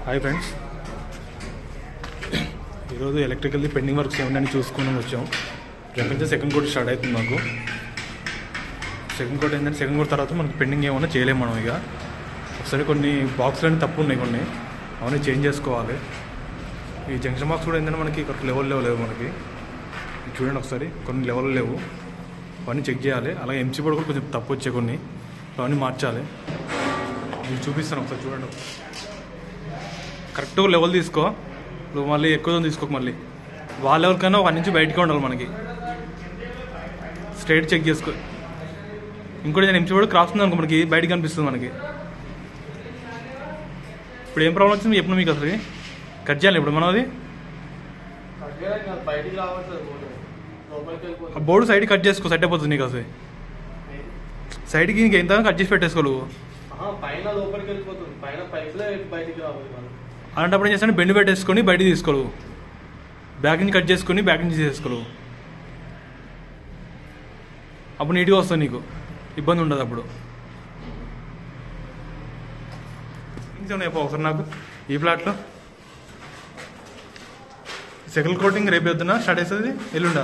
Hi friends, ఈరోజు ఎలక్ట్రికల్ది pending works ఏమన్నా చూసుకుని వచ్చాం. రేపు నుంచి సెకండ్ కోట్ స్టార్ట్ అవుతుంది. మాకు సెకండ్ కోట్ ఏంటంటే సెకండ్ కోట్ తర్వాత మనకి పెండింగ్ ఏమన్నా చేయలేము మనం. ఇక ఒకసారి కొన్ని బాక్స్లన్నీ తప్పు ఉన్నాయి, కొన్ని అవన్నీ చేంజ్ చేసుకోవాలి. ఈ జంక్షన్ బాక్స్ కూడా ఏంటంటే మనకి ఒక లెవెల్లో లేవు. మనకి చూడండి ఒకసారి, కొన్ని లెవెల్లో లేవు, అవన్నీ చెక్ చేయాలి. అలాగే ఎంసీ బోర్డు కూడా కొంచెం తప్పు వచ్చాయి, కొన్ని అవన్నీ మార్చాలి. నేను చూపిస్తాను ఒకసారి చూడండి. కరెక్ట్గా లెవెల్ తీసుకో, నువ్వు మళ్ళీ ఎక్కువ తీసుకోక, మళ్ళీ వాళ్ళ లెవెల్ కన్నా ఒక నుంచి బయటకే ఉండాలి మనకి. స్ట్రైట్ చెక్ చేసుకో. ఇంకోటి నేను ఎంసీ బోర్డు క్రాస్ ఉంది అనుకో, మనకి బయటకు కనిపిస్తుంది మనకి. ఇప్పుడు ఏం ప్రాబ్లం వచ్చింది చెప్పిన మీకు అసలు కట్ చేయాలి ఇప్పుడు మనం. అది బోర్డు సైడ్ కట్ చేసుకో, సెట్ అయిపోతుంది నీకు. అసలు సైడ్కి నీకు ఎంత కట్ చేసి పెట్టేసుకోలేవు. అలాంటప్పుడు ఏం చేస్తాను, బెండ్ పెట్టేసుకొని బయటికి తీసుకోలేవు, బ్యాక్ నుంచి కట్ చేసుకొని బ్యాక్ నుంచి తీసేసుకోలేవు. అప్పుడు నీట్గా వస్తుంది, నీకు ఇబ్బంది ఉండదు. అప్పుడు ఒకసారి నాకు ఈ ప్లాట్లో సెకండ్ కోటింగ్ రేపు వద్దున స్టార్ట్ అవుతుంది, ఎల్లుండా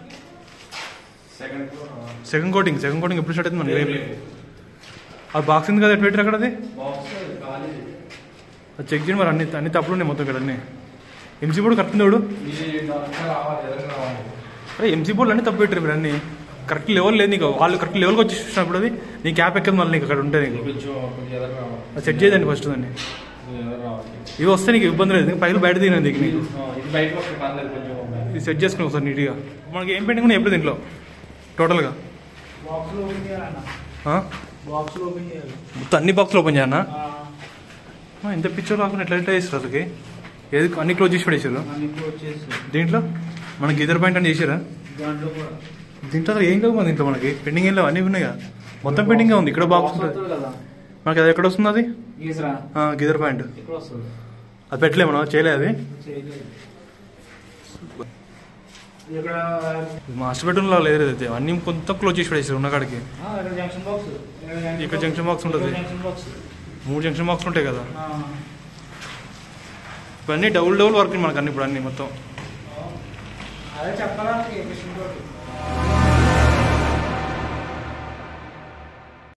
సెకండ్ కోటింగ్ ఎప్పుడు స్టార్ట్ అవుతుంది మనకి? రేపు. అది బాక్స్ ఉంది కదా, ఎట్లా పెట్టారు అక్కడ? అది చెక్ చేయండి మరి. అన్ని తప్పులు ఉన్నాయి మొత్తం ఇక్కడ. అన్నీ ఎంసీ బోర్డు కరెక్ట్ ఉంది. అరే ఎంసీ బోర్డు అన్నీ తప్పు పెట్టారు మీరు. అన్నీ కరెక్ట్ లెవెల్ లేదు నీకు. వాళ్ళు కరెక్ట్ లెవెల్కి వచ్చి చూసినప్పుడు అది నీ క్యాప్ ఎక్కదు మళ్ళీ నీకు అక్కడ ఉంటే. నీకు సెట్ చేయదండి ఫస్ట్ దాన్ని. ఇవి వస్తే నీకు ఇబ్బంది లేదు, పైలు బయట తినది నీకు. ఇది సెట్ చేసుకుని ఒకసారి నీట్గా. మనకి ఏం పెండింగ్ ఉన్నాయి ఎప్పుడు దీంట్లో టోటల్గా? మొత్తం అన్ని బాక్సులు ఓపెన్ చేయన్నా? ఎంత పిక్చర్ కాకుండా ఎట్లా చేస్తారు అసలుకి? ఏది అన్ని క్లోజ్ చేసి పడేసారు దీంట్లో. మనకి ఇద్దరు పాయింట్ అని చేసారా దీంట్లో? అసలు ఏం కావు దీంట్లో మనకి పెండింగ్ ఏం లేవు, అన్నీ ఉన్నాయిగా. మొత్తం పెండింగ్ ఉంది. ఇక్కడ బాక్స్ ఉంటుంది మనకి. అది ఎక్కడ వస్తుంది? అది గిదర్ పాయింట్ అది పెట్టలేము మనం, చేయలేదు. అది మాస్టర్ బెడ్రూమ్లో లేదు. అయితే అన్ని కొంత క్లోజ్ చేసి పడేసారు ఉన్న కాడికి. ఇక్కడ జంక్షన్ బాక్స్ ఉంటుంది, 3 జంక్షన్ బాక్స్ ఉంటాయి కదా. ఇవన్నీ డబుల్ వర్క్ మనకు అన్ని. ఇప్పుడు అన్ని మొత్తం